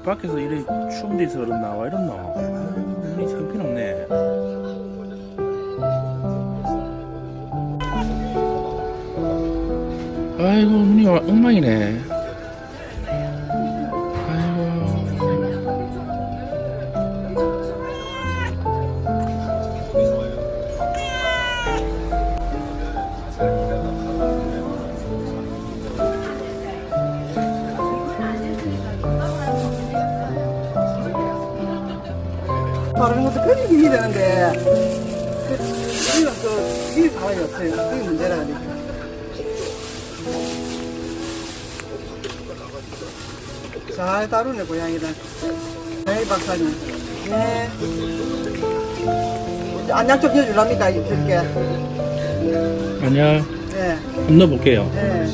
밖에서 이래 추운 데서 그런나 와 이랬나. 눈이 형편없네. 아이고 눈이 엉망이네. 바르는 것도 그리 힘이 되는데 우리는 그 힘이 방법이 없어요. 그게 문제라 하니까. 잘 다루네 고양이들. 네 박사님. 네. 안약 좀 해줄랍니까 이렇게. 아니야. 네. 한번 넣어볼게요. 네.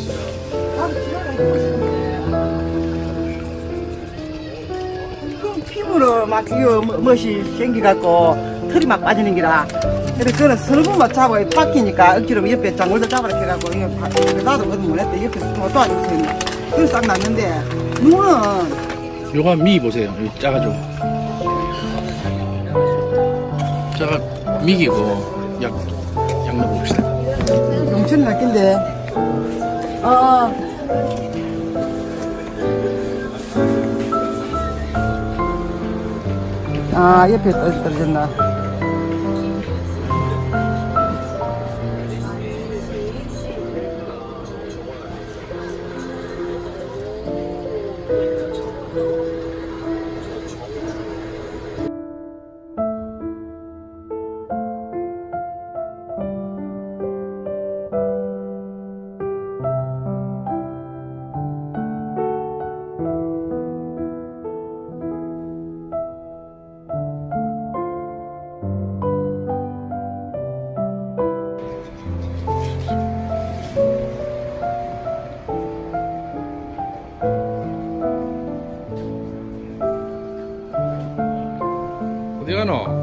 피부로 막 이거 멋이 생기갖고 털이 막 빠지는 기라. 그래서 그거는 설부만 잡아 빡기니까 억지로 옆에 장골도 잡아라 해갖고 이거 나도 그건 못했대. 옆에서 뭐 도와주세요. 그래서 싹 났는데 눈은 요거 미 보세요. 여기 작아져. 작아 미기고 약 넣어봅시다. 용천이 낚인데 옆에 떨어졌나. 어디 가노?